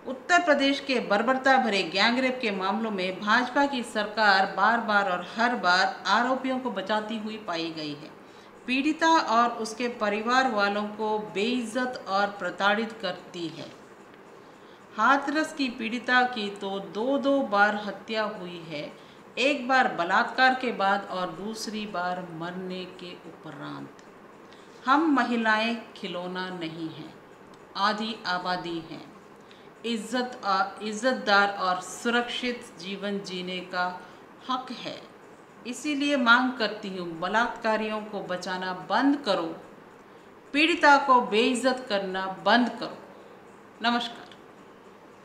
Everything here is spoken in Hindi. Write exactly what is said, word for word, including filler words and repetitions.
उत्तर प्रदेश के बर्बरता भरे गैंगरेप के मामलों में भाजपा की सरकार बार बार और हर बार आरोपियों को बचाती हुई पाई गई है। पीड़िता और उसके परिवार वालों को बेइज्जत और प्रताड़ित करती है। हाथरस की पीड़िता की तो दो दो बार हत्या हुई है, एक बार बलात्कार के बाद और दूसरी बार मरने के उपरांत। हम महिलाएं खिलौना नहीं हैं, आधी आबादी हैं। इज्जत और इज्जतदार और सुरक्षित जीवन जीने का हक है। इसीलिए मांग करती हूँ, बलात्कारियों को बचाना बंद करो, पीड़िता को बेइज्जत करना बंद करो। नमस्कार।